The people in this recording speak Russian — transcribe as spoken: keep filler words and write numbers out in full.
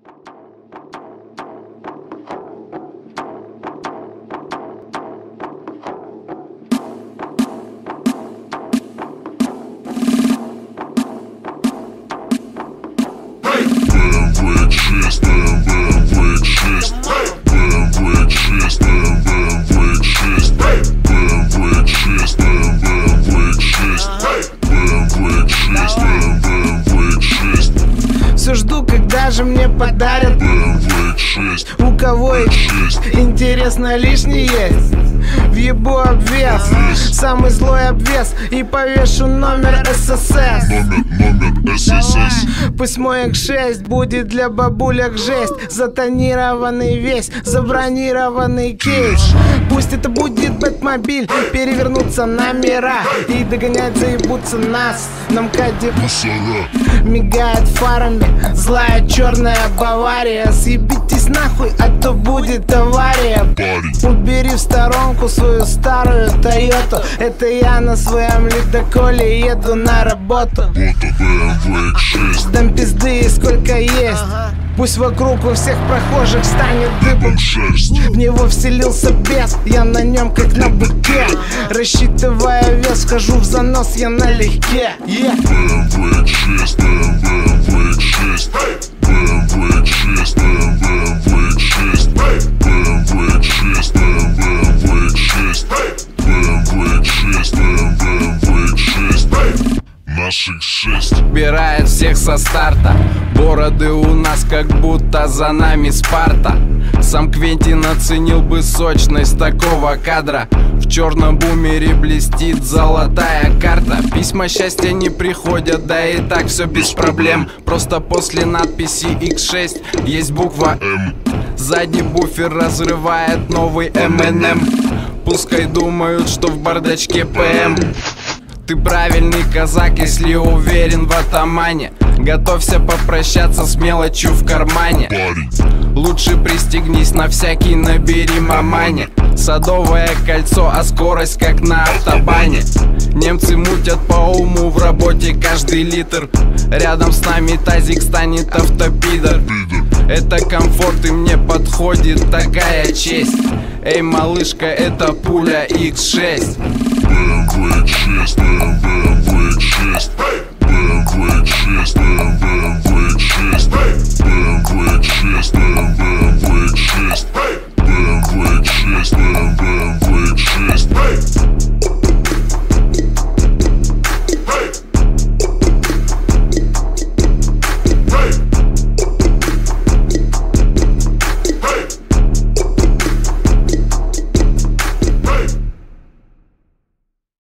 Все жду, когда же мне подарят. У кого интересно лишний есть? Въебу обвес, самый злой обвес, и повешу номер эс эс эс. Номер эс эс эс. Пусть мой икс шесть будет для бабулек жесть. Затонированный весь, забронированный кейс. Пусть это будет Бэтмобиль, перевернуться номера и догонять, заебутся нас. Нам кадик мигает фарами, злая черная Бавария. Съебитесь нахуй, а то будет авария. Убери в сторонку свою старую Тойоту. Это я на своем ледоколе еду на работу. Дам пизды сколько есть. Пусть вокруг у всех прохожих станет дыбом. В него вселился бес, я на нем как на быке. Рассчитывая вес, вхожу в занос, я налегке. yeah. Убирает всех со старта. Бороды у нас как будто за нами Спарта. Сам Квентин оценил бы сочность такого кадра. В черном бумере блестит золотая карта. Письма счастья не приходят, да и так все без проблем. Просто после надписи икс шесть есть буква М. Задний буфер разрывает новый эм энд эм. Пускай думают, что в бардачке пэ эм. Ты правильный казак, если уверен в атамане. Готовься попрощаться с мелочью в кармане. Лучше пристегнись, на всякий набери мамане. Садовое кольцо, а скорость как на автобане. Немцы мутят по уму, в работе каждый литр. Рядом с нами тазик станет автопидор. Это комфорт и мне подходит такая честь. Эй, малышка, это пуля икс шесть. бэ эм вэ шесть, бэ эм вэ шесть, бэ эм вэ шесть, бэ эм вэ шесть.